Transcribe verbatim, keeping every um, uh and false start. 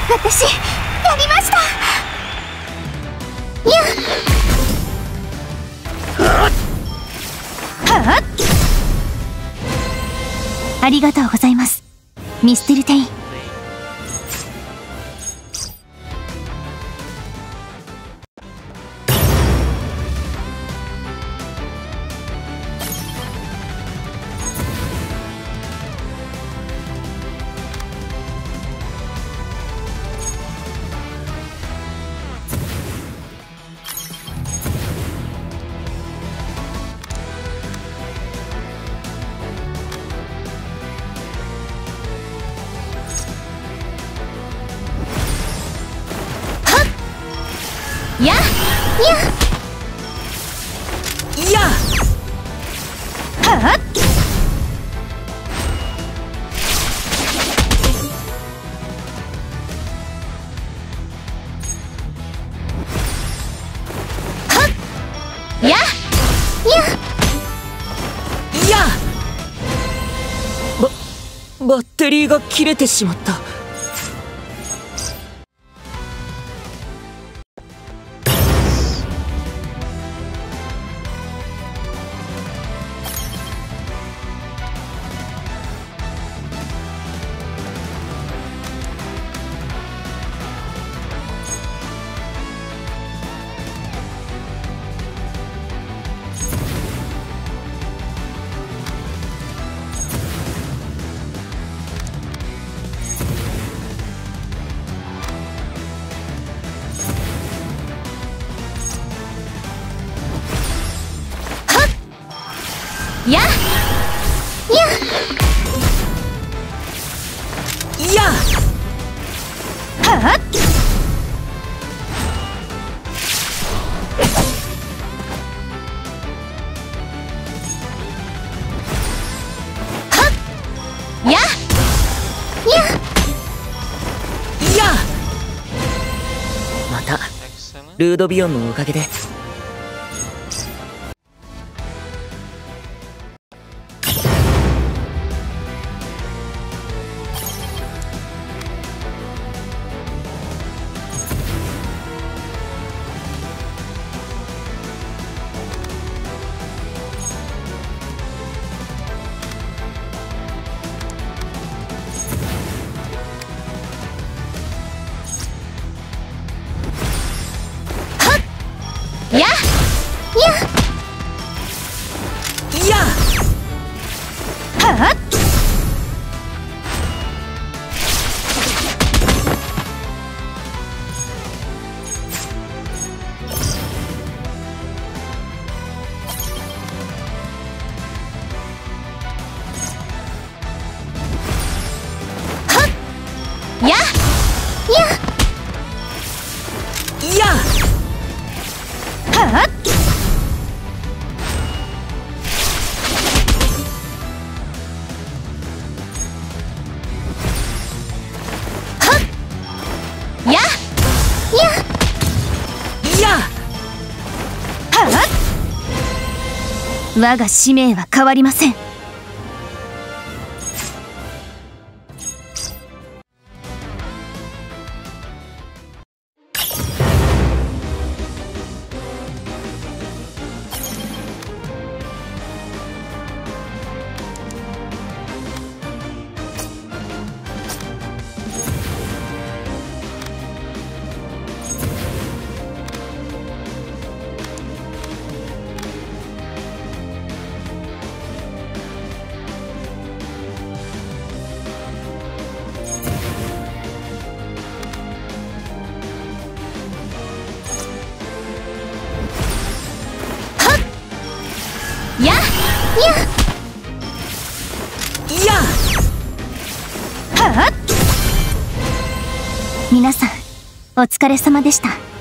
私やりました。やっはっ、ありがとうございます、ミステルテイン。やっやっやっはっ、やっやっやっバ、バッテリーが切れてしまった。 やっやっやっはっ、やっやっやっまたルードビヨンのおかげでやっやっやっはっ、やっやっやっはっ、やっやっやっはっ、我が使命は変わりません。やっやっやっはっ、皆さんお疲れ様でした。